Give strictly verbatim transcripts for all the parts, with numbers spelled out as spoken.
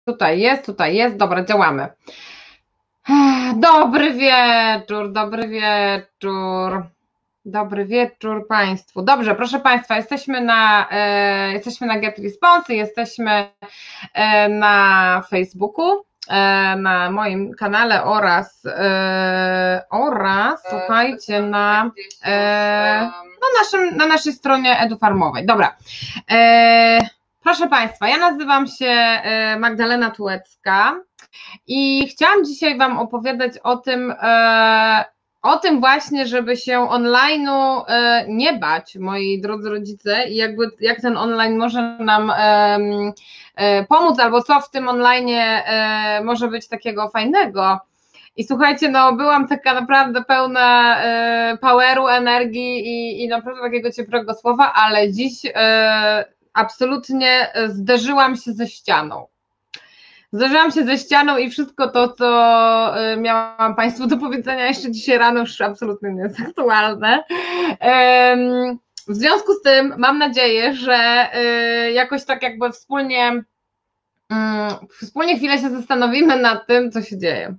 Tutaj jest, tutaj jest, dobra, działamy. Dobry wieczór, dobry wieczór. Dobry wieczór Państwu. Dobrze, proszę Państwa, jesteśmy na, e, jesteśmy na Get Response, jesteśmy e, na Facebooku, e, na moim kanale oraz, e, oraz słuchajcie, na, e, na, naszym, na naszej stronie edufarmowej. Dobra. E, proszę Państwa, ja nazywam się e, Magdalena Tułecka i chciałam dzisiaj Wam opowiadać o tym, e, o tym właśnie, żeby się online'u e, nie bać, moi drodzy rodzice, i jakby jak ten online może nam e, e, pomóc, albo co w tym online e, może być takiego fajnego. I słuchajcie, no byłam taka naprawdę pełna e, poweru, energii i, i naprawdę takiego ciepłego słowa, ale dziś e, absolutnie zderzyłam się ze ścianą. Zderzyłam się ze ścianą i wszystko to, co miałam Państwu do powiedzenia jeszcze dzisiaj rano, już absolutnie nie jest aktualne. W związku z tym mam nadzieję, że jakoś tak jakby wspólnie, wspólnie chwilę się zastanowimy nad tym, co się dzieje.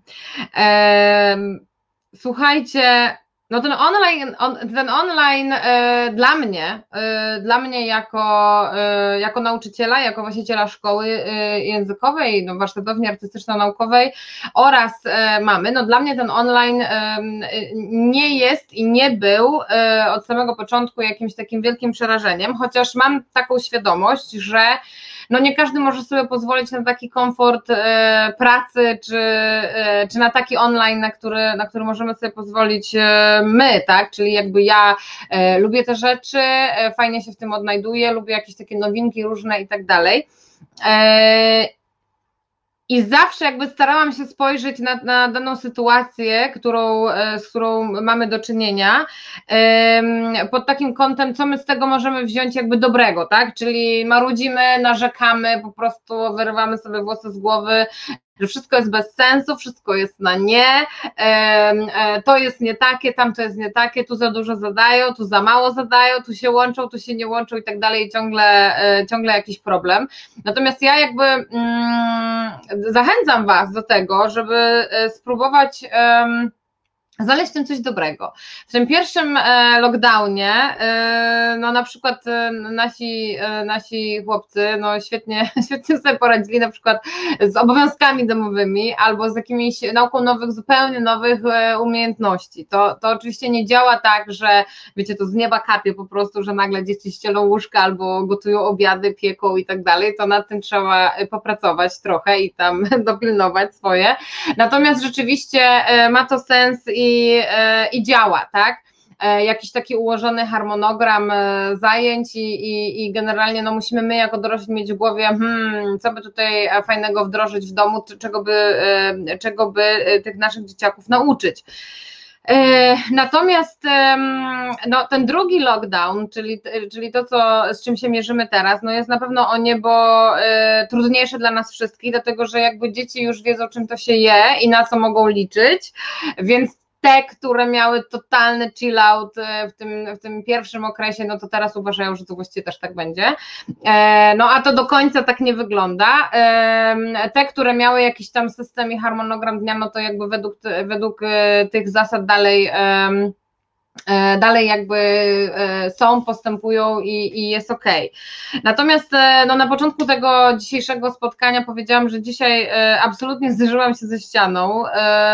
Słuchajcie, no ten online, on, ten online e, dla mnie, e, dla mnie jako, e, jako nauczyciela, jako właściciela szkoły e, językowej, no, warsztatowni artystyczno-naukowej oraz e, mamy, no dla mnie ten online e, nie jest i nie był e, od samego początku jakimś takim wielkim przerażeniem, chociaż mam taką świadomość, że no nie każdy może sobie pozwolić na taki komfort e, pracy, czy, e, czy na taki online, na który, na który możemy sobie pozwolić e, my, tak, czyli jakby ja e, lubię te rzeczy, e, fajnie się w tym odnajduję, lubię jakieś takie nowinki różne i tak dalej. E, I zawsze jakby starałam się spojrzeć na, na daną sytuację, którą, z którą mamy do czynienia, pod takim kątem, co my z tego możemy wziąć jakby dobrego, tak? Czyli marudzimy, narzekamy, po prostu wyrywamy sobie włosy z głowy, że wszystko jest bez sensu, wszystko jest na nie, to jest nie takie, tamto jest nie takie, tu za dużo zadają, tu za mało zadają, tu się łączą, tu się nie łączą i tak dalej, ciągle, ciągle jakiś problem. Natomiast ja jakby mm, zachęcam Was do tego, żeby spróbować um, znaleźć w tym coś dobrego. W tym pierwszym lockdownie, no na przykład nasi, nasi chłopcy, no świetnie, świetnie sobie poradzili na przykład z obowiązkami domowymi albo z jakimiś nauką nowych, zupełnie nowych umiejętności. To, to oczywiście nie działa tak, że wiecie, to z nieba kapie po prostu, że nagle dzieci ścielą łóżka albo gotują obiady, pieką i tak dalej, to nad tym trzeba popracować trochę i tam dopilnować swoje. Natomiast rzeczywiście ma to sens i I, i działa, tak? Jakiś taki ułożony harmonogram zajęć i, i, i generalnie no musimy my jako dorośli mieć w głowie, hmm, co by tutaj fajnego wdrożyć w domu, czego by, czego by tych naszych dzieciaków nauczyć. Natomiast no, ten drugi lockdown, czyli, czyli to, co, z czym się mierzymy teraz, no jest na pewno o niebo trudniejsze dla nas wszystkich, dlatego że jakby dzieci już wiedzą, czym to się je i na co mogą liczyć, więc te, które miały totalny chill out w tym, w tym pierwszym okresie, no to teraz uważają, że to właściwie też tak będzie. No a to do końca tak nie wygląda. Te, które miały jakiś tam system i harmonogram dnia, no to jakby według, według tych zasad dalej dalej jakby są, postępują i, i jest okej. Natomiast no, na początku tego dzisiejszego spotkania powiedziałam, że dzisiaj absolutnie zderzyłam się ze ścianą.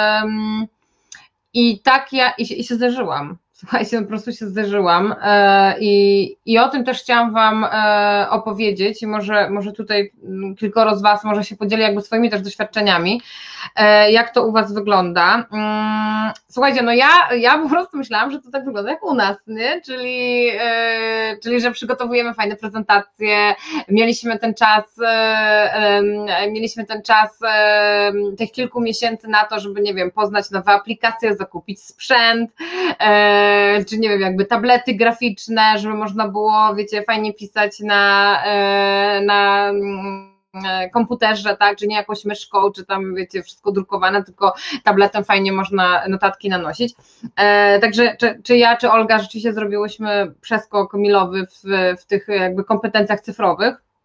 I tak ja i, i się zderzyłam. Słuchajcie, po prostu się zderzyłam e, i, i o tym też chciałam Wam e, opowiedzieć i może, może tutaj kilkoro z Was może się podzieli jakby swoimi też doświadczeniami, e, jak to u Was wygląda. Mm, słuchajcie, no ja, ja po prostu myślałam, że to tak wygląda jak u nas, nie? Czyli, e, czyli że przygotowujemy fajne prezentacje, mieliśmy ten czas, e, e, mieliśmy ten czas e, tych kilku miesięcy na to, żeby, nie wiem, poznać nowe aplikacje, zakupić sprzęt, e, czy nie wiem, jakby tablety graficzne, żeby można było, wiecie, fajnie pisać na, na komputerze, tak, czy nie jakąś myszką, czy tam, wiecie, wszystko drukowane, tylko tabletem fajnie można notatki nanosić. Także czy, czy ja, czy Olga rzeczywiście zrobiłyśmy przeskok milowy w, w tych jakby kompetencjach cyfrowych.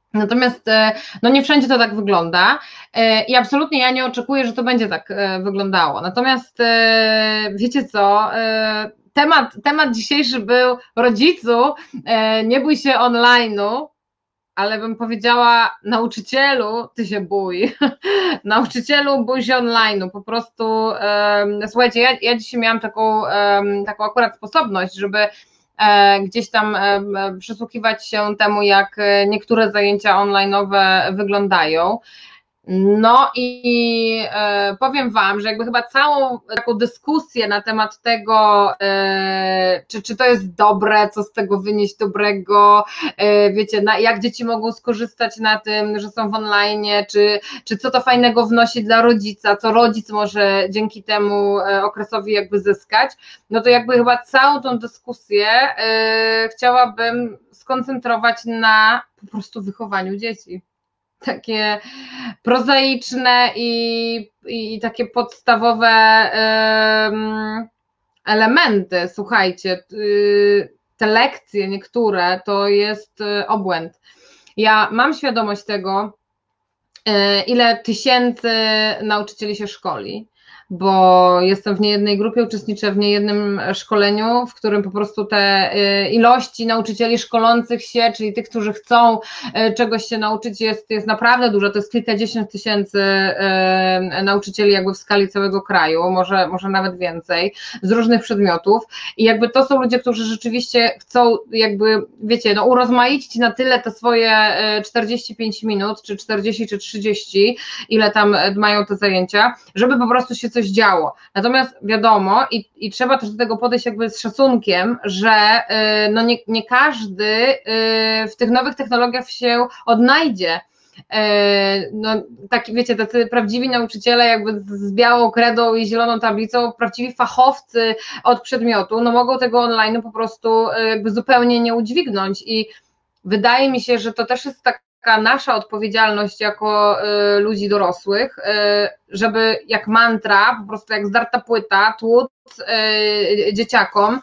Natomiast no nie wszędzie to tak wygląda i absolutnie ja nie oczekuję, że to będzie tak wyglądało. Natomiast wiecie co, temat, temat dzisiejszy był: rodzicu, nie bój się online'u, ale bym powiedziała: nauczycielu, ty się bój. Nauczycielu, bój się online'u. Po prostu, słuchajcie, ja, ja dzisiaj miałam taką, taką akurat sposobność, żeby gdzieś tam przysłuchiwać się temu, jak niektóre zajęcia online'owe wyglądają. No i e, powiem Wam, że jakby chyba całą taką dyskusję na temat tego, e, czy, czy to jest dobre, co z tego wynieść dobrego, e, wiecie, na, jak dzieci mogą skorzystać na tym, że są w online, czy, czy co to fajnego wnosi dla rodzica, co rodzic może dzięki temu okresowi jakby zyskać, no to jakby chyba całą tą dyskusję e, chciałabym skoncentrować na po prostu wychowaniu dzieci. Takie prozaiczne i, i takie podstawowe um, elementy. Słuchajcie, te lekcje niektóre to jest obłęd. Ja mam świadomość tego, ile tysięcy nauczycieli się szkoli, bo jestem w niejednej grupie, uczestniczę w niejednym szkoleniu, w którym po prostu te ilości nauczycieli szkolących się, czyli tych, którzy chcą czegoś się nauczyć, jest, jest naprawdę dużo. To jest kilkadziesiąt tysięcy nauczycieli jakby w skali całego kraju, może, może nawet więcej, z różnych przedmiotów i jakby to są ludzie, którzy rzeczywiście chcą jakby, wiecie, no urozmaicić na tyle te swoje czterdzieści pięć minut, czy czterdzieści, czy trzydzieści, ile tam mają te zajęcia, żeby po prostu się coś działo. Natomiast wiadomo i, i trzeba też do tego podejść jakby z szacunkiem, że y, no nie, nie każdy y, w tych nowych technologiach się odnajdzie. No taki, wiecie, tacy prawdziwi nauczyciele jakby z białą kredą i zieloną tablicą, prawdziwi fachowcy od przedmiotu, no mogą tego online po prostu jakby zupełnie nie udźwignąć i wydaje mi się, że to też jest taka nasza odpowiedzialność jako y, ludzi dorosłych, y, żeby jak mantra, po prostu jak zdarta płyta, tłuc y, dzieciakom,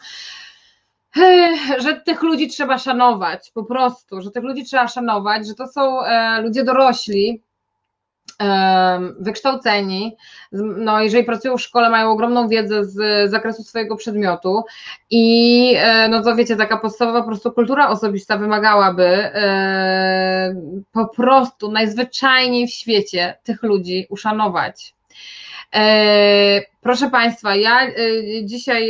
że tych ludzi trzeba szanować, po prostu, że tych ludzi trzeba szanować, że to są ludzie dorośli, wykształceni, no jeżeli pracują w szkole, mają ogromną wiedzę z zakresu swojego przedmiotu i no to wiecie, taka podstawowa po prostu kultura osobista wymagałaby po prostu najzwyczajniej w świecie tych ludzi uszanować. Proszę Państwa, ja dzisiaj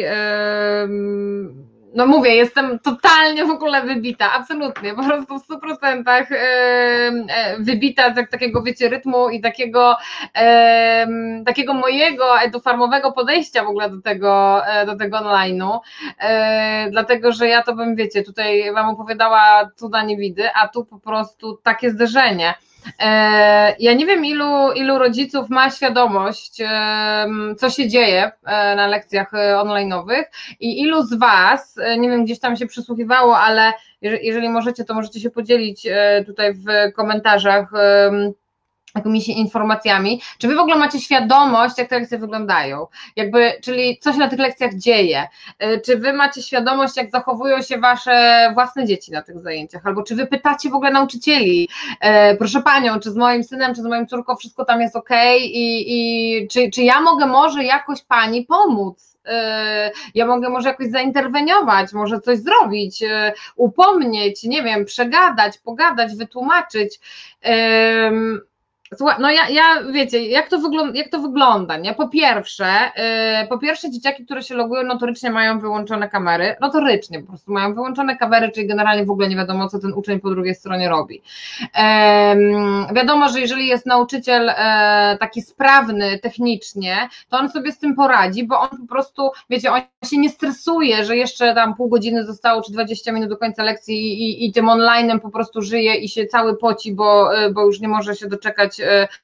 no mówię, jestem totalnie w ogóle wybita, absolutnie, po prostu w stu procentach wybita z takiego, wiecie, rytmu i takiego, takiego mojego edufarmowego podejścia w ogóle do tego, do tego online'u, dlatego, że ja to bym, wiecie, tutaj Wam opowiadała cuda niewidy, a tu po prostu takie zderzenie. Ja nie wiem, ilu, ilu rodziców ma świadomość, co się dzieje na lekcjach online'owych i ilu z Was, nie wiem, gdzieś tam się przysłuchiwało, ale jeżeli możecie, to możecie się podzielić tutaj w komentarzach jakimiś informacjami, czy Wy w ogóle macie świadomość, jak te lekcje wyglądają, jakby, czyli co się na tych lekcjach dzieje, czy Wy macie świadomość, jak zachowują się Wasze własne dzieci na tych zajęciach, albo czy Wy pytacie w ogóle nauczycieli, e, proszę Panią, czy z moim synem, czy z moją córką wszystko tam jest okej i, i czy, czy ja mogę może jakoś Pani pomóc, e, ja mogę może jakoś zainterweniować, może coś zrobić, e, upomnieć, nie wiem, przegadać, pogadać, wytłumaczyć, e, Słuchaj, no ja, ja wiecie, jak to, wygląda, jak to wygląda, nie? Po pierwsze, yy, po pierwsze dzieciaki, które się logują, notorycznie mają wyłączone kamery, notorycznie po prostu mają wyłączone kamery, czyli generalnie w ogóle nie wiadomo, co ten uczeń po drugiej stronie robi. Yy, wiadomo, że jeżeli jest nauczyciel yy, taki sprawny technicznie, to on sobie z tym poradzi, bo on po prostu, wiecie, on się nie stresuje, że jeszcze tam pół godziny zostało, czy dwadzieścia minut do końca lekcji i, i, i tym online'em po prostu żyje i się cały poci, bo, bo już nie może się doczekać słuchać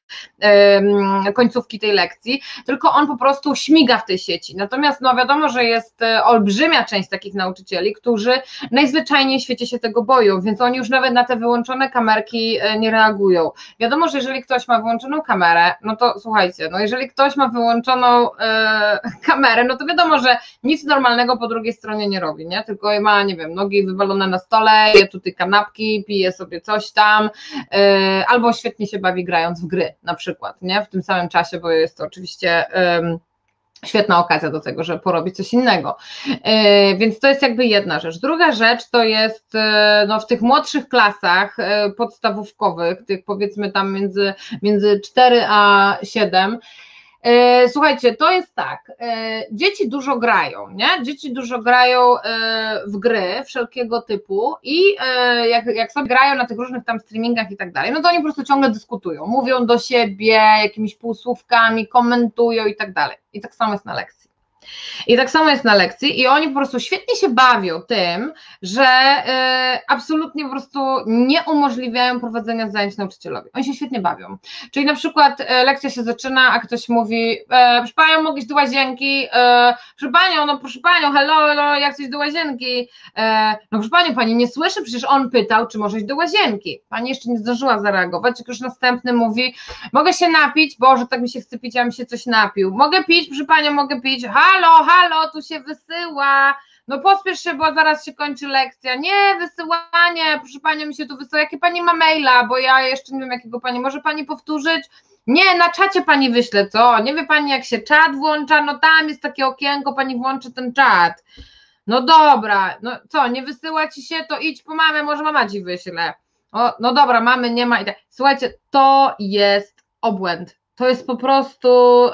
końcówki tej lekcji, tylko on po prostu śmiga w tej sieci. Natomiast no wiadomo, że jest olbrzymia część takich nauczycieli, którzy najzwyczajniej w świecie się tego boją, więc oni już nawet na te wyłączone kamerki nie reagują. Wiadomo, że jeżeli ktoś ma wyłączoną kamerę, no to słuchajcie, no jeżeli ktoś ma wyłączoną e, kamerę, no to wiadomo, że nic normalnego po drugiej stronie nie robi, nie? Tylko ma, nie wiem, nogi wywalone na stole, je tutaj kanapki, pije sobie coś tam, e, albo świetnie się bawi grając w gry, na przykład, nie? W tym samym czasie, bo jest to oczywiście e, świetna okazja do tego, żeby porobić coś innego. E, więc to jest jakby jedna rzecz. Druga rzecz to jest e, no, w tych młodszych klasach e, podstawówkowych, tych powiedzmy tam między, między cztery a siedem. E, słuchajcie, to jest tak, e, dzieci dużo grają, nie? Dzieci dużo grają e, w gry wszelkiego typu i e, jak, jak sobie grają na tych różnych tam streamingach i tak dalej, no to oni po prostu ciągle dyskutują, mówią do siebie jakimiś półsłówkami, komentują i tak dalej. I tak samo jest na lekcji. I tak samo jest na lekcji i oni po prostu świetnie się bawią tym, że y, absolutnie po prostu nie umożliwiają prowadzenia zajęć nauczycielowi. Oni się świetnie bawią. Czyli na przykład y, lekcja się zaczyna, a ktoś mówi, e, proszę panią, mogę iść do łazienki, e, proszę panią, no proszę panią, hello, hello, jak chcesz do łazienki? E, no proszę panią, pani nie słyszy, przecież on pytał, czy może iść do łazienki. Pani jeszcze nie zdążyła zareagować, jak już następny mówi, mogę się napić, Boże, tak mi się chce pić, ja bym się coś napił. Mogę pić, proszę panią, mogę pić, halo, halo, tu się wysyła, no pospiesz się, bo zaraz się kończy lekcja, nie, wysyłanie, proszę panią, mi się tu wysyła, jakie pani ma maila, bo ja jeszcze nie wiem jakiego pani, może pani powtórzyć? Nie, na czacie pani wyśle, co, nie wie pani jak się czat włącza, no tam jest takie okienko, pani włączy ten czat, no dobra, no co, nie wysyła ci się, to idź po mamę, może mama ci wyśle, o, no dobra, mamy nie ma i tak, słuchajcie, to jest obłęd, to jest po prostu...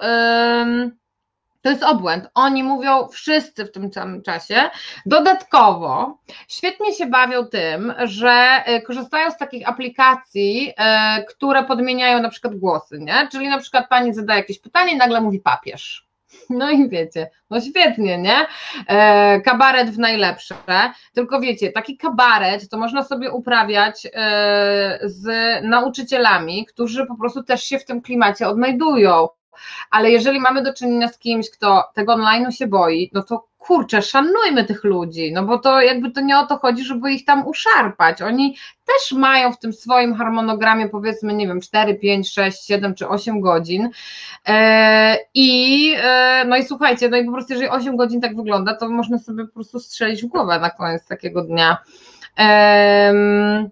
Ym... To jest obłęd. Oni mówią wszyscy w tym samym czasie. Dodatkowo świetnie się bawią tym, że korzystają z takich aplikacji, które podmieniają na przykład głosy, nie? Czyli na przykład pani zadaje jakieś pytanie i nagle mówi papież. No i wiecie, no świetnie, nie? E, kabaret w najlepsze, tylko wiecie, taki kabaret to można sobie uprawiać e, z nauczycielami, którzy po prostu też się w tym klimacie odnajdują. Ale jeżeli mamy do czynienia z kimś, kto tego online'u się boi, no to kurczę, szanujmy tych ludzi, no bo to jakby to nie o to chodzi, żeby ich tam uszarpać. Oni też mają w tym swoim harmonogramie powiedzmy, nie wiem, cztery, pięć, sześć, siedem czy osiem godzin i no i słuchajcie, no i po prostu jeżeli osiem godzin tak wygląda, to można sobie po prostu strzelić w głowę na koniec takiego dnia. Um,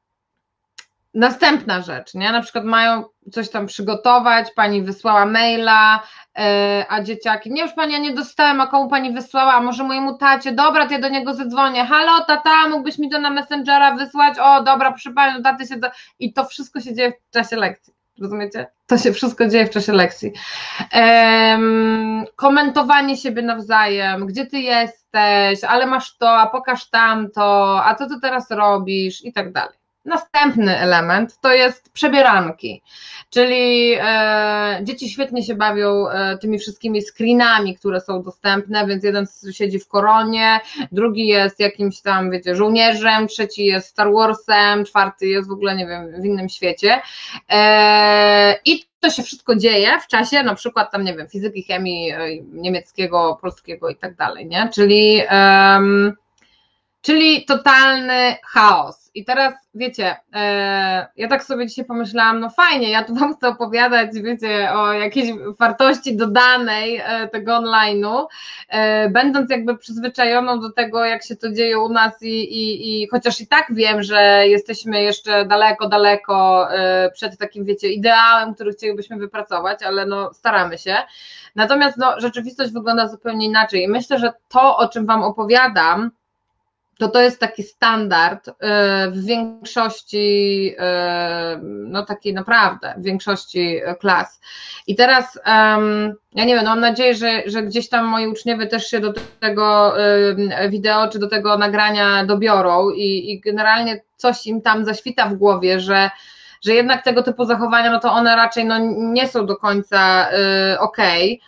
Następna rzecz, nie? Na przykład mają coś tam przygotować, pani wysłała maila, yy, a dzieciaki, nie już pani, ja nie dostałem, a komu pani wysłała, a może mojemu tacie, dobra, to ja do niego zadzwonię, halo tata, mógłbyś mi to na Messengera wysłać, o dobra, proszę pani, taty się, do... i to wszystko się dzieje w czasie lekcji, rozumiecie? To się wszystko dzieje w czasie lekcji. Um, komentowanie siebie nawzajem, gdzie ty jesteś, ale masz to, a pokaż tamto, a co ty teraz robisz i tak dalej. Następny element to jest przebieranki, czyli e, dzieci świetnie się bawią e, tymi wszystkimi screenami, które są dostępne, więc jeden siedzi w koronie, drugi jest jakimś tam, wiecie, żołnierzem, trzeci jest Star Warsem, czwarty jest w ogóle, nie wiem, w innym świecie e, i to się wszystko dzieje w czasie na przykład tam, nie wiem, fizyki, chemii, niemieckiego, polskiego i tak dalej, nie, czyli e, czyli totalny chaos. I teraz, wiecie, e, ja tak sobie dzisiaj pomyślałam, no fajnie, ja tu wam chcę opowiadać, wiecie, o jakiejś wartości dodanej e, tego online'u, e, będąc jakby przyzwyczajoną do tego, jak się to dzieje u nas i, i, i chociaż i tak wiem, że jesteśmy jeszcze daleko, daleko e, przed takim, wiecie, ideałem, który chcielibyśmy wypracować, ale no staramy się. Natomiast no, rzeczywistość wygląda zupełnie inaczej i myślę, że to, o czym wam opowiadam, to to jest taki standard w większości, no takiej naprawdę, w większości klas. I teraz, ja nie wiem, no mam nadzieję, że, że gdzieś tam moi uczniowie też się do tego wideo czy do tego nagrania dobiorą i, i generalnie coś im tam zaświta w głowie, że, że jednak tego typu zachowania, no to one raczej no, nie są do końca okej.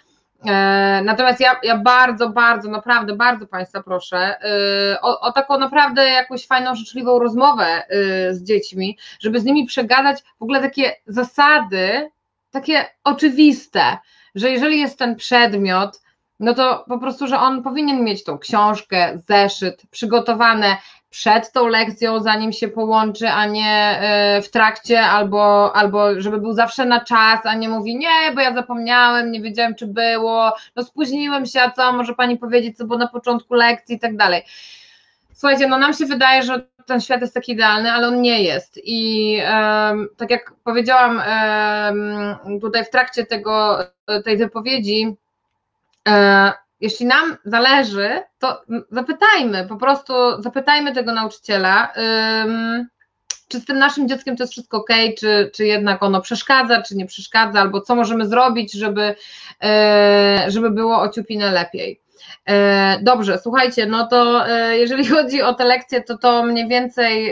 Natomiast ja, ja bardzo, bardzo, naprawdę bardzo Państwa proszę o, o taką naprawdę jakąś fajną, życzliwą rozmowę z dziećmi, żeby z nimi przegadać w ogóle takie zasady, takie oczywiste, że jeżeli jest ten przedmiot, no to po prostu, że on powinien mieć tą książkę, zeszyt przygotowane przed tą lekcją, zanim się połączy, a nie w trakcie, albo, albo żeby był zawsze na czas, a nie mówi nie, bo ja zapomniałem, nie wiedziałem czy było, no spóźniłem się, a co, może pani powiedzieć, co było na początku lekcji i tak dalej. Słuchajcie, no nam się wydaje, że ten świat jest taki idealny, ale on nie jest i um, tak jak powiedziałam um, tutaj w trakcie tego, tej wypowiedzi, um, jeśli nam zależy, to zapytajmy, po prostu zapytajmy tego nauczyciela, um, czy z tym naszym dzieckiem to jest wszystko ok, czy, czy jednak ono przeszkadza, czy nie przeszkadza, albo co możemy zrobić, żeby, żeby było o ciupinę lepiej. Dobrze, słuchajcie, no to jeżeli chodzi o te lekcje, to to mniej więcej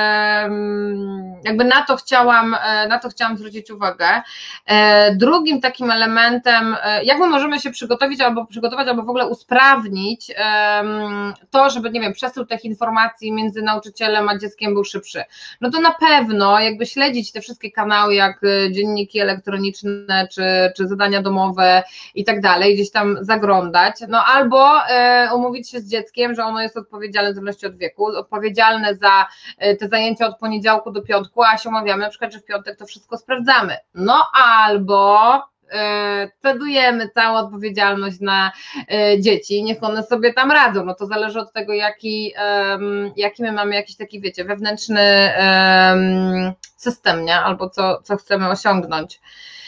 jakby na to chciałam, na to chciałam zwrócić uwagę. Drugim takim elementem, jak my możemy się przygotować albo przygotować, albo w ogóle usprawnić to, żeby, nie wiem, przesył tych informacji między nauczycielem a dzieckiem był szybszy. No to na pewno jakby śledzić te wszystkie kanały, jak dzienniki elektroniczne, czy, czy zadania domowe i tak dalej, gdzieś tam zaglądać, no albo umówić się z dzieckiem, że ono jest odpowiedzialne w zależności od wieku, odpowiedzialne za te zajęcia od poniedziałku do piątku, a się umawiamy na przykład, że w piątek to wszystko sprawdzamy. No albo cedujemy całą odpowiedzialność na dzieci, niech one sobie tam radzą, no to zależy od tego, jaki, jaki my mamy jakiś taki, wiecie, wewnętrzny system, nie? Albo co, co chcemy osiągnąć.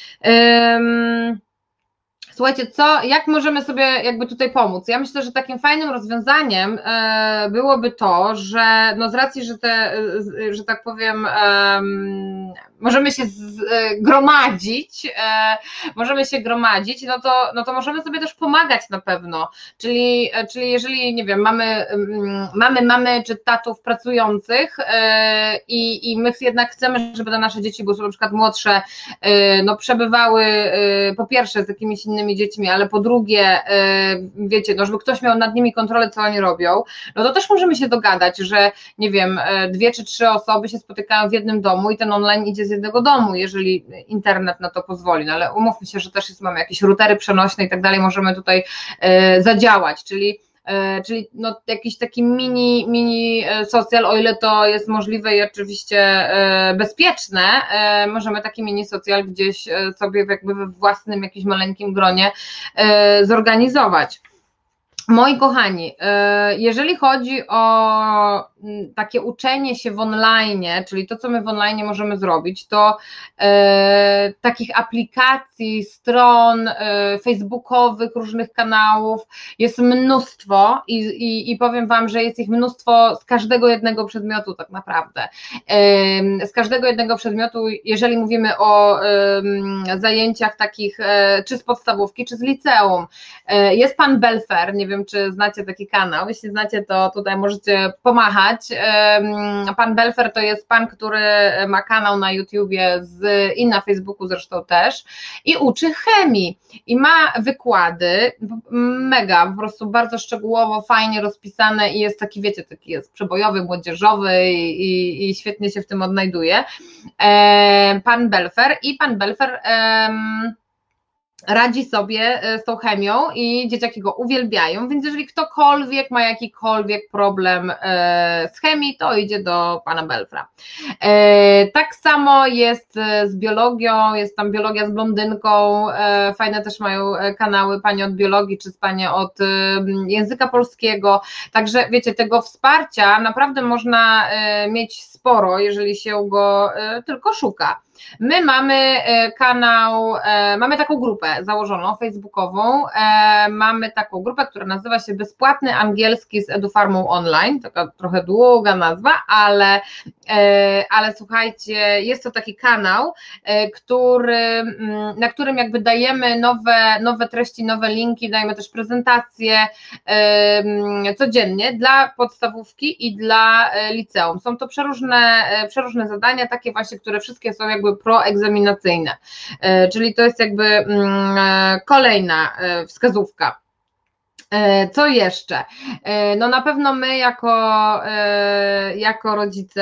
Słuchajcie, co, jak możemy sobie jakby tutaj pomóc? Ja myślę, że takim fajnym rozwiązaniem byłoby to, że no z racji, że te, że tak powiem, możemy się gromadzić, możemy się gromadzić, no to, no to możemy sobie też pomagać na pewno, czyli, czyli jeżeli, nie wiem, mamy, mamy, mamy czy tatów pracujących i, i my jednak chcemy, żeby te nasze dzieci, bo są na przykład młodsze, no przebywały po pierwsze z jakimiś innymi dziećmi, ale po drugie, wiecie, no żeby ktoś miał nad nimi kontrolę, co oni robią, no to też możemy się dogadać, że nie wiem, dwie czy trzy osoby się spotykają w jednym domu i ten online idzie z jednego domu, jeżeli internet na to pozwoli, no ale umówmy się, że też jest, mamy jakieś routery przenośne i tak dalej, możemy tutaj zadziałać, czyli czyli no jakiś taki mini, mini socjal, o ile to jest możliwe i oczywiście bezpieczne, możemy taki mini socjal gdzieś sobie jakby we własnym jakimś maleńkim gronie zorganizować. Moi kochani, jeżeli chodzi o takie uczenie się w online, czyli to, co my w online możemy zrobić, to e, takich aplikacji, stron e, facebookowych, różnych kanałów jest mnóstwo i, i, i powiem Wam, że jest ich mnóstwo z każdego jednego przedmiotu tak naprawdę. E, z każdego jednego przedmiotu, jeżeli mówimy o e, zajęciach takich e, czy z podstawówki, czy z liceum. E, jest pan Belfer, nie wiem, czy znacie taki kanał, jeśli znacie, to tutaj możecie pomachać. Pan Belfer to jest pan, który ma kanał na YouTubie z, i na Facebooku zresztą też i uczy chemii i ma wykłady mega, po prostu bardzo szczegółowo, fajnie rozpisane i jest taki, wiecie, taki jest przebojowy, młodzieżowy i, i, i świetnie się w tym odnajduje. Pan Belfer i pan Belfer um, radzi sobie z tą chemią i dzieciaki go uwielbiają, więc jeżeli ktokolwiek ma jakikolwiek problem z chemii, to idzie do pana Belfra. Tak samo jest z biologią, jest tam biologia z blondynką, fajne też mają kanały panie od biologii, czy panie od języka polskiego, także wiecie, tego wsparcia naprawdę można mieć sporo, jeżeli się go tylko szuka. My mamy kanał, mamy taką grupę założoną facebookową, mamy taką grupę, która nazywa się Bezpłatny Angielski z EduFarmą Online, taka trochę długa nazwa, ale, ale słuchajcie, jest to taki kanał, który, na którym jakby dajemy nowe, nowe treści, nowe linki, dajemy też prezentacje codziennie dla podstawówki i dla liceum. Są to przeróżne, przeróżne zadania, takie właśnie, które wszystkie są jakby jakby proegzaminacyjne, czyli to jest jakby kolejna wskazówka. Co jeszcze? No na pewno my jako, jako rodzice,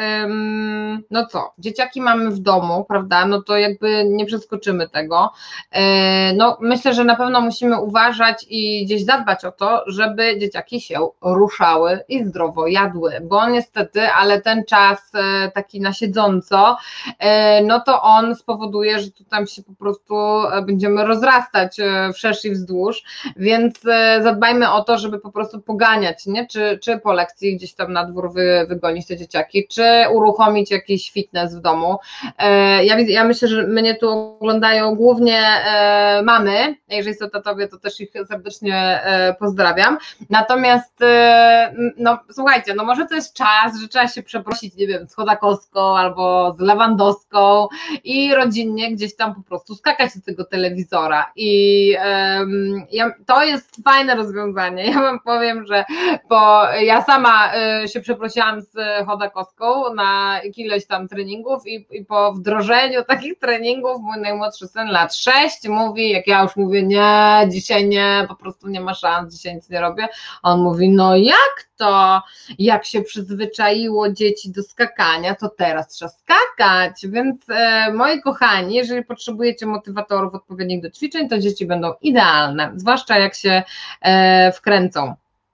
no co, dzieciaki mamy w domu, prawda, no to jakby nie przeskoczymy tego. No myślę, że na pewno musimy uważać i gdzieś zadbać o to, żeby dzieciaki się ruszały i zdrowo jadły, bo niestety, ale ten czas taki na siedząco, no to on spowoduje, że tu tam się po prostu będziemy rozrastać wszerz i wzdłuż, więc zadbajmy o to, żeby po prostu poganiać, nie? Czy, czy po lekcji gdzieś tam na dwór wy, wygonić te dzieciaki, czy uruchomić jakiś fitness w domu. Ja, ja myślę, że mnie tu oglądają głównie mamy, jeżeli są tatowie, to też ich serdecznie pozdrawiam. Natomiast no słuchajcie, no może to jest czas, że trzeba się przeprosić, nie wiem, z Chodakowską albo z Lewandowską i rodzinnie gdzieś tam po prostu skakać do tego telewizora i um, ja, to jest fajne rozwiązanie. Ja wam powiem, że bo ja sama się przeprosiłam z Chodakowską na ileś tam treningów i, i po wdrożeniu takich treningów mój najmłodszy syn lat sześć mówi, jak ja już mówię, nie, dzisiaj nie, po prostu nie ma szans, dzisiaj nic nie robię. On mówi, no jak to? Jak się przyzwyczaiło dzieci do skakania, to teraz trzeba skakać, więc e, moi kochani, jeżeli potrzebujecie motywatorów odpowiednich do ćwiczeń, to dzieci będą idealne, zwłaszcza jak się e, wkręcą.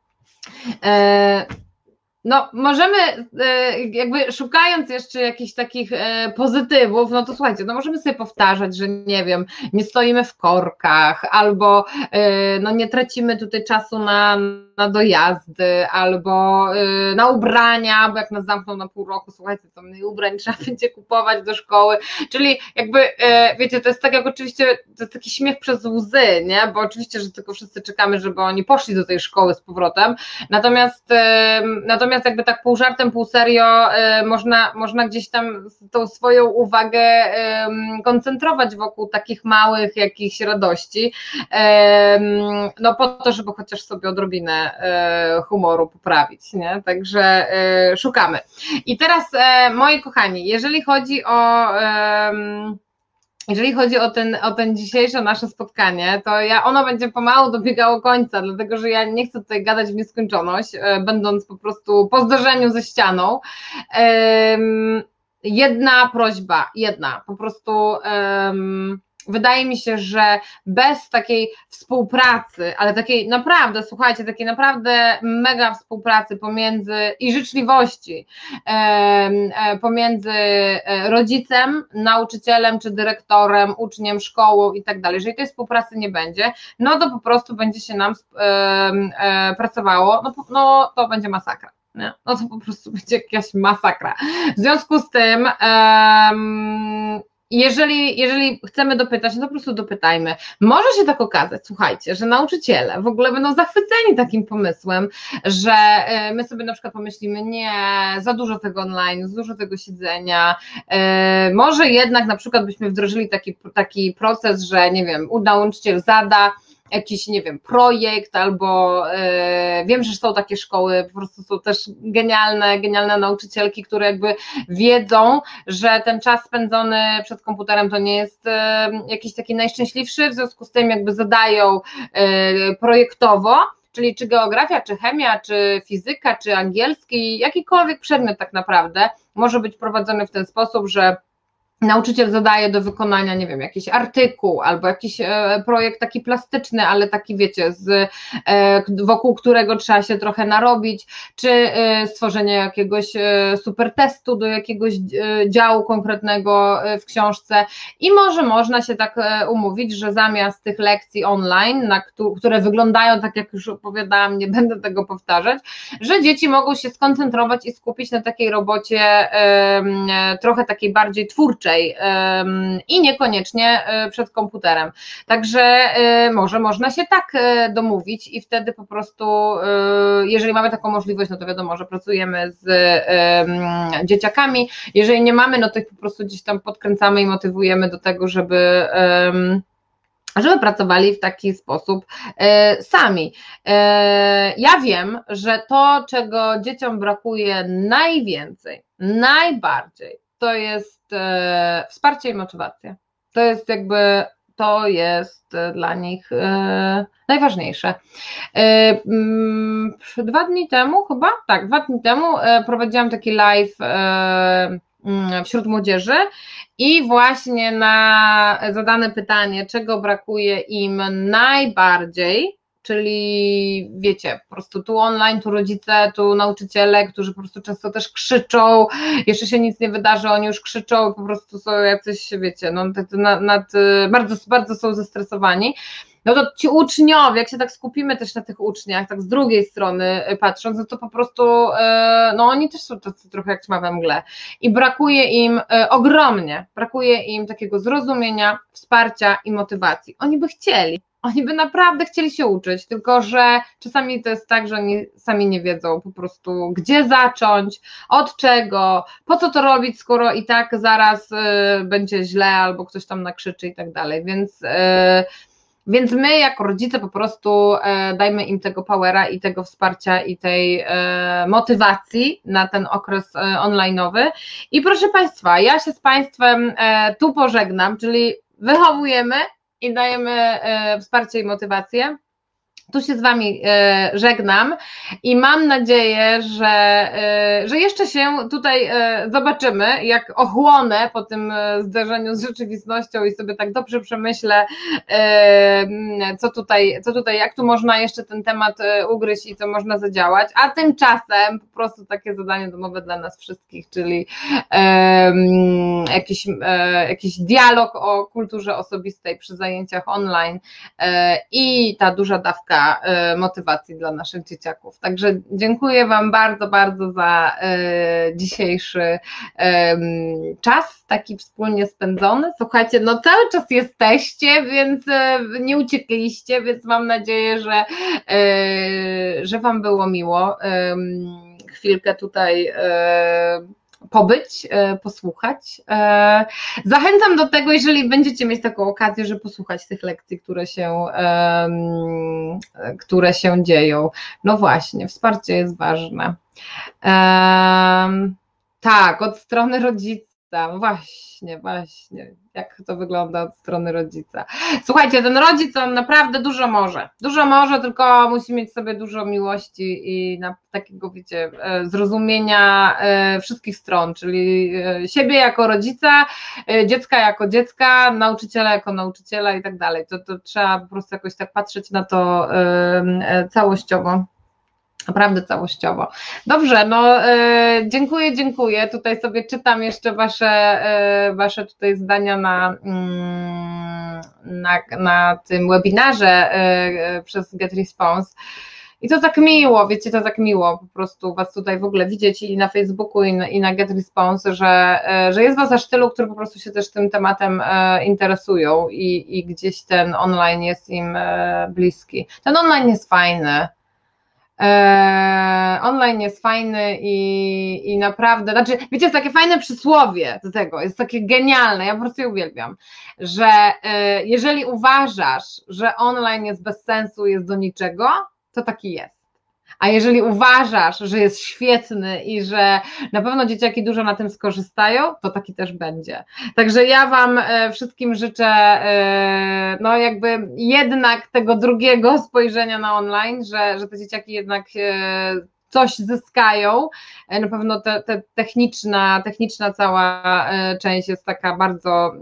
E, No, możemy, jakby szukając jeszcze jakichś takich pozytywów, no to słuchajcie, no możemy sobie powtarzać, że nie wiem, nie stoimy w korkach, albo no nie tracimy tutaj czasu na, na dojazdy, albo na ubrania, bo jak nas zamkną na pół roku, słuchajcie, to mniej ubrań trzeba będzie kupować do szkoły, czyli jakby, wiecie, to jest tak jak oczywiście, to jest taki śmiech przez łzy, nie, bo oczywiście, że tylko wszyscy czekamy, żeby oni poszli do tej szkoły z powrotem, natomiast, natomiast Natomiast jakby tak pół żartem, pół serio można, można gdzieś tam tą swoją uwagę koncentrować wokół takich małych jakichś radości, no po to, żeby chociaż sobie odrobinę humoru poprawić, nie? Także szukamy. I teraz moi kochani, jeżeli chodzi o Jeżeli chodzi o ten, o ten dzisiejsze nasze spotkanie, to ja, ono będzie pomału dobiegało końca, dlatego że ja nie chcę tutaj gadać w nieskończoność, będąc po prostu po zderzeniu ze ścianą. Um, jedna prośba, jedna, po prostu um, wydaje mi się, że bez takiej współpracy, ale takiej naprawdę, słuchajcie, takiej naprawdę mega współpracy pomiędzy i życzliwości e, pomiędzy rodzicem, nauczycielem czy dyrektorem, uczniem, szkołą i tak dalej, jeżeli tej współpracy nie będzie, no to po prostu będzie się nam e, e, pracowało, no, no to będzie masakra. Nie? No to po prostu będzie jakaś masakra. W związku z tym um, Jeżeli, jeżeli chcemy dopytać, no to po prostu dopytajmy. Może się tak okazać, słuchajcie, że nauczyciele w ogóle będą zachwyceni takim pomysłem, że my sobie na przykład pomyślimy, nie, za dużo tego online, za dużo tego siedzenia, może jednak na przykład byśmy wdrożyli taki, taki proces, że nie wiem, nauczyciel zada jakiś, nie wiem, projekt albo yy, wiem, że są takie szkoły, po prostu są też genialne, genialne nauczycielki, które jakby wiedzą, że ten czas spędzony przed komputerem to nie jest yy, jakiś taki najszczęśliwszy, w związku z tym jakby zadają yy, projektowo, czyli czy geografia, czy chemia, czy fizyka, czy angielski, jakikolwiek przedmiot tak naprawdę może być prowadzony w ten sposób, że nauczyciel zadaje do wykonania, nie wiem, jakiś artykuł albo jakiś projekt taki plastyczny, ale taki wiecie, z, wokół którego trzeba się trochę narobić, czy stworzenie jakiegoś super testu do jakiegoś działu konkretnego w książce i może można się tak umówić, że zamiast tych lekcji online, na które wyglądają tak jak już opowiadałam, nie będę tego powtarzać, że dzieci mogą się skoncentrować i skupić na takiej robocie trochę takiej bardziej twórczej, i niekoniecznie przed komputerem. Także może można się tak domówić i wtedy po prostu, jeżeli mamy taką możliwość, no to wiadomo, że pracujemy z dzieciakami, jeżeli nie mamy, no to ich po prostu gdzieś tam podkręcamy i motywujemy do tego, żeby żeby pracowali w taki sposób e, sami. E, ja wiem, że to, czego dzieciom brakuje najwięcej, najbardziej, to jest e, wsparcie i motywacja. To jest jakby, to jest dla nich e, najważniejsze. E, m, dwa dni temu chyba, tak, dwa dni temu e, prowadziłam taki live e, wśród młodzieży i właśnie na zadane pytanie, czego brakuje im najbardziej, czyli wiecie, po prostu tu online, tu rodzice, tu nauczyciele, którzy po prostu często też krzyczą, jeszcze się nic nie wydarzy, oni już krzyczą, po prostu są jacyś, wiecie, no, nad, nad, bardzo, bardzo są zestresowani. No to ci uczniowie, jak się tak skupimy też na tych uczniach, tak z drugiej strony patrząc, no to po prostu, no oni też są tacy trochę jak ćma we mgle i brakuje im ogromnie, brakuje im takiego zrozumienia, wsparcia i motywacji. Oni by chcieli, oni by naprawdę chcieli się uczyć, tylko że czasami to jest tak, że oni sami nie wiedzą po prostu, gdzie zacząć, od czego, po co to robić, skoro i tak zaraz będzie źle albo ktoś tam nakrzyczy i tak dalej, więc... Więc my jako rodzice po prostu e, dajmy im tego powera i tego wsparcia i tej e, motywacji na ten okres e, online'owy. I proszę Państwa, ja się z Państwem e, tu pożegnam, czyli wychowujemy i dajemy e, wsparcie i motywację. Tu się z Wami e, żegnam i mam nadzieję, że, e, że jeszcze się tutaj e, zobaczymy, jak ochłonę po tym e, zderzeniu z rzeczywistością i sobie tak dobrze przemyślę, e, co tutaj, co tutaj, jak tu można jeszcze ten temat e, ugryźć i co można zadziałać, a tymczasem po prostu takie zadanie domowe dla nas wszystkich, czyli e, jakiś, e, jakiś dialog o kulturze osobistej przy zajęciach online e, i ta duża dawka motywacji dla naszych dzieciaków. Także dziękuję Wam bardzo, bardzo za dzisiejszy czas, taki wspólnie spędzony. Słuchajcie, no cały czas jesteście, więc nie uciekliście, więc mam nadzieję, że, że Wam było miło chwilkę tutaj pobyć, posłuchać. Zachęcam do tego, jeżeli będziecie mieć taką okazję, że posłuchać tych lekcji, które się, które się dzieją. No właśnie, wsparcie jest ważne. Tak, od strony rodzica, właśnie, właśnie, jak to wygląda od strony rodzica. Słuchajcie, ten rodzic, on naprawdę dużo może, dużo może, tylko musi mieć sobie dużo miłości i na takiego, wiecie, zrozumienia wszystkich stron, czyli siebie jako rodzica, dziecka jako dziecka, nauczyciela jako nauczyciela i tak dalej. To, to trzeba po prostu jakoś tak patrzeć na to całościowo. Naprawdę całościowo. Dobrze, no e, dziękuję, dziękuję. Tutaj sobie czytam jeszcze wasze, e, wasze tutaj zdania na, mm, na, na tym webinarze e, przez GetResponse. I to tak miło, wiecie, to tak miło po prostu was tutaj w ogóle widzieć i na Facebooku i na, i na GetResponse, że, że jest was aż tylu, którzy po prostu się też tym tematem e, interesują i, i gdzieś ten online jest im e, bliski. Ten online jest fajny. Eee, online jest fajny i, i naprawdę, znaczy wiecie, jest takie fajne przysłowie do tego, jest takie genialne, ja po prostu je uwielbiam, że e, jeżeli uważasz, że online jest bez sensu, jest do niczego, to taki jest. A jeżeli uważasz, że jest świetny i że na pewno dzieciaki dużo na tym skorzystają, to taki też będzie. Także ja Wam wszystkim życzę no jakby jednak tego drugiego spojrzenia na online, że, że te dzieciaki jednak coś zyskają. Na pewno te, te techniczna, techniczna cała część jest taka bardzo,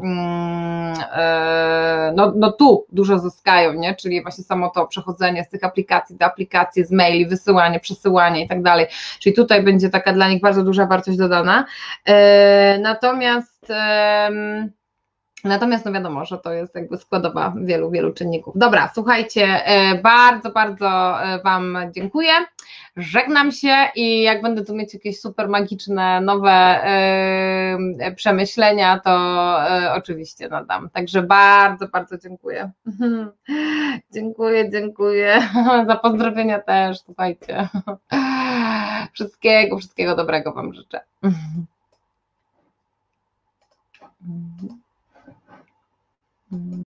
no, no tu dużo zyskają, nie? Czyli właśnie samo to przechodzenie z tych aplikacji do aplikacji, z maili, wysyłanie, przesyłanie i tak dalej. Czyli tutaj będzie taka dla nich bardzo duża wartość dodana. Natomiast Natomiast no wiadomo, że to jest jakby składowa wielu, wielu czynników. Dobra, słuchajcie, bardzo, bardzo Wam dziękuję, żegnam się i jak będę tu mieć jakieś super magiczne, nowe yy, przemyślenia, to yy, oczywiście nadam. Także bardzo, bardzo dziękuję. Dziękuję, dziękuję. Za pozdrowienia też, słuchajcie. Wszystkiego, wszystkiego dobrego Wam życzę. Mm.